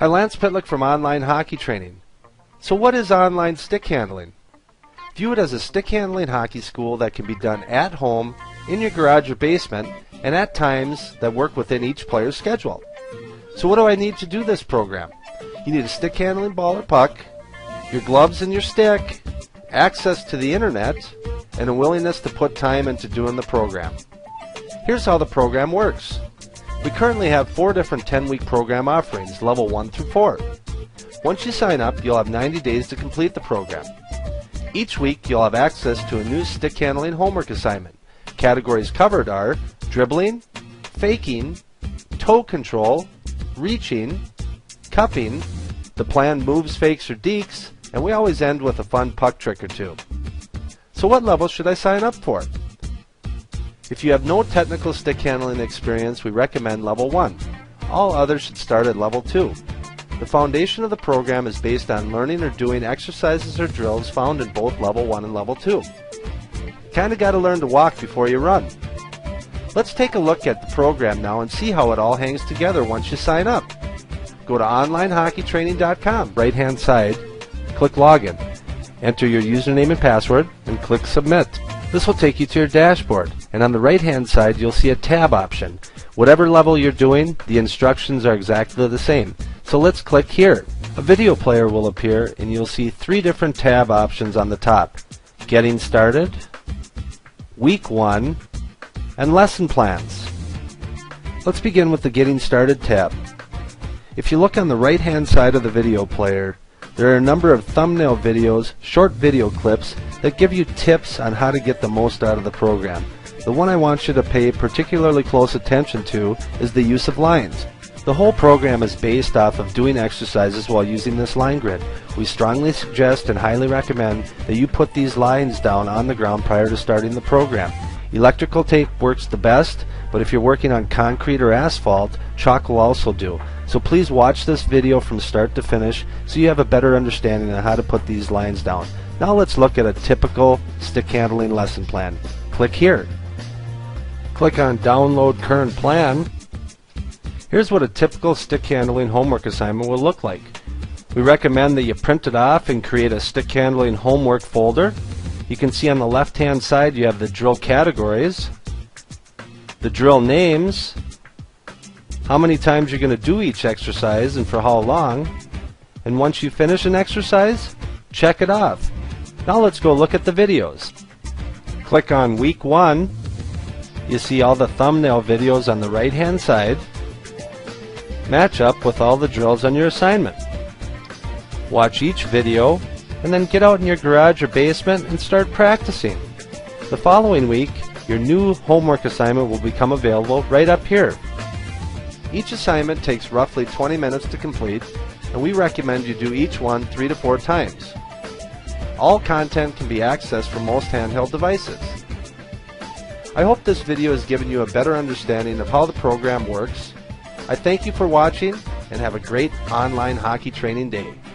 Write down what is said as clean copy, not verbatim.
Hi, Lance Pitlick from Online Hockey Training. So what is online stick handling? View it as a stick handling hockey school that can be done at home, in your garage or basement, and at times that work within each player's schedule. So what do I need to do this program? You need a stick handling ball or puck, your gloves and your stick, access to the internet, and a willingness to put time into doing the program. Here's how the program works. We currently have 4 different 10-week program offerings, level 1 through 4. Once you sign up, you'll have 90 days to complete the program. Each week, you'll have access to a new stick handling homework assignment. Categories covered are dribbling, faking, toe control, reaching, cupping, the planned moves, fakes, or dekes, and we always end with a fun puck trick or two. So what level should I sign up for? If you have no technical stick handling experience, we recommend level 1. All others should start at level 2. The foundation of the program is based on learning or doing exercises or drills found in both level 1 and level 2. Kinda gotta learn to walk before you run. Let's take a look at the program now and see how it all hangs together once you sign up. Go to onlinehockeytraining.com, right hand side, click login. Enter your username and password and click submit. This will take you to your dashboard, and on the right hand side you'll see a tab option. Whatever level you're doing, the instructions are exactly the same. So let's click here. A video player will appear and you'll see 3 different tab options on the top. Getting started, week 1, and lesson plans. Let's begin with the Getting Started tab. If you look on the right hand side of the video player, there are a number of thumbnail videos, short video clips that give you tips on how to get the most out of the program. The one I want you to pay particularly close attention to is the use of lines. The whole program is based off of doing exercises while using this line grid. We strongly suggest and highly recommend that you put these lines down on the ground prior to starting the program. Electrical tape works the best, but if you're working on concrete or asphalt, chalk will also do. So please watch this video from start to finish so you have a better understanding of how to put these lines down. Now let's look at a typical stick handling lesson plan. Click here. Click on Download Current Plan. Here's what a typical stick handling homework assignment will look like. We recommend that you print it off and create a stick handling homework folder. You can see on the left hand side you have the drill categories, the drill names, how many times you're going to do each exercise and for how long, and once you finish an exercise, check it off. Now let's go look at the videos. Click on week 1. You see all the thumbnail videos on the right hand side. Match up with all the drills on your assignment. Watch each video and then get out in your garage or basement and start practicing. The following week, your new homework assignment will become available right up here. Each assignment takes roughly 20 minutes to complete, and we recommend you do each one 3 to 4 times. All content can be accessed from most handheld devices. I hope this video has given you a better understanding of how the program works. I thank you for watching and have a great online hockey training day.